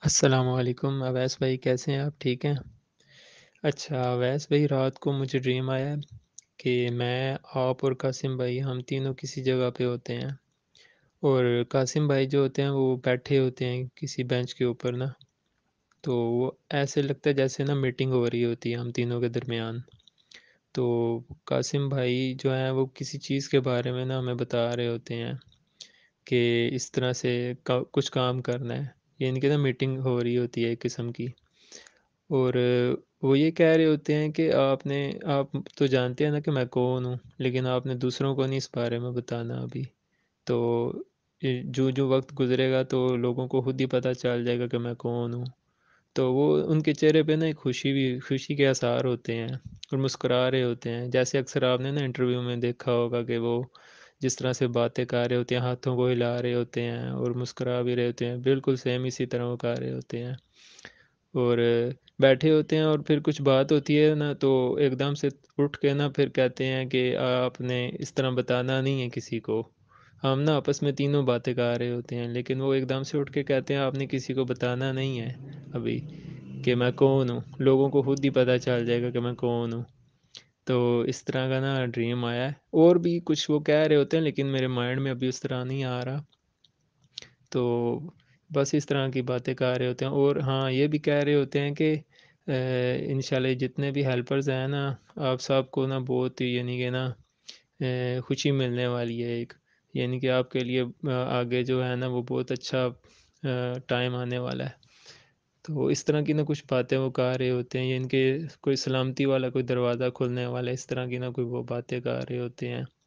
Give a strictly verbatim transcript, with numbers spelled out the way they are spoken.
السلام علیکم اویس بھائی، کیسے ہیں آپ؟ ٹھیک ہیں؟ اچھا اویس بھائی، رات کو مجھے ڈریم آیا کہ میں، آپ اور قاسم بھائی ہم تینوں کسی جگہ پہ ہوتے ہیں، اور قاسم بھائی جو ہوتے ہیں وہ بیٹھے ہوتے ہیں کسی بینچ کے اوپر نا. تو وہ ایسے لگتا ہے جیسے نا میٹنگ ہو رہی ہوتی ہے ہم تینوں کے درمیان. تو قاسم بھائی جو ہیں وہ کسی چیز کے بارے میں نا ہمیں بتا رہے ہوتے ہیں کہ اس طرح سے کچھ کام کرنا ہے، یعنی کہ نا میٹنگ ہو رہی ہوتی ہے ایک قسم کی. اور وہ یہ کہہ رہے ہوتے ہیں کہ آپ نے آپ تو جانتے ہیں نا کہ میں کون ہوں، لیکن آپ نے دوسروں کو نہیں اس بارے میں بتانا ابھی. تو یہ جو جو وقت گزرے گا تو لوگوں کو خود ہی پتہ چل جائے گا کہ میں کون ہوں. تو وہ ان کے چہرے پہ نا ایک خوشی بھی خوشی کے آثار ہوتے ہیں اور مسکرا رہے ہوتے ہیں، جیسے اکثر آپ نے نا انٹرویو میں دیکھا ہوگا کہ وہ جس طرح سے باتیں کر رہے ہوتے ہیں، ہاتھوں کو ہلا رہے ہوتے ہیں اور مسکرا بھی رہے ہوتے ہیں، بالکل سیم اسی طرح وہ کر رہے ہوتے ہیں. اور بیٹھے ہوتے ہیں اور پھر کچھ بات ہوتی ہے نا تو ایک دم سے اٹھ کے نا پھر کہتے ہیں کہ آپ نے اس طرح بتانا نہیں ہے کسی کو. ہم نا آپس میں تینوں باتیں کر رہے ہوتے ہیں، لیکن وہ ایک دم سے اٹھ کے کہتے ہیں آپ نے کسی کو بتانا نہیں ہے ابھی کہ میں کون ہوں، لوگوں کو خود ہی پتہ چل جائے گا کہ میں کون ہوں. تو اس طرح کا نا ڈریم آیا ہے، اور بھی کچھ وہ کہہ رہے ہوتے ہیں لیکن میرے مائنڈ میں ابھی اس طرح نہیں آ رہا. تو بس اس طرح کی باتیں کر رہے ہوتے ہیں، اور ہاں یہ بھی کہہ رہے ہوتے ہیں کہ انشاءاللہ جتنے بھی ہیلپرز ہیں نا، آپ سب کو نا بہت یعنی کہ نا خوشی ملنے والی ہے ایک، یعنی کہ آپ کے لیے آگے جو ہے نا وہ بہت اچھا ٹائم آنے والا ہے. تو اس طرح کی نا کچھ باتیں وہ کہہ رہے ہوتے ہیں، یعنی کہ کوئی سلامتی والا کوئی دروازہ کھلنے والا ہے، اس طرح کی نا کوئی وہ باتیں کہہ رہے ہوتے ہیں.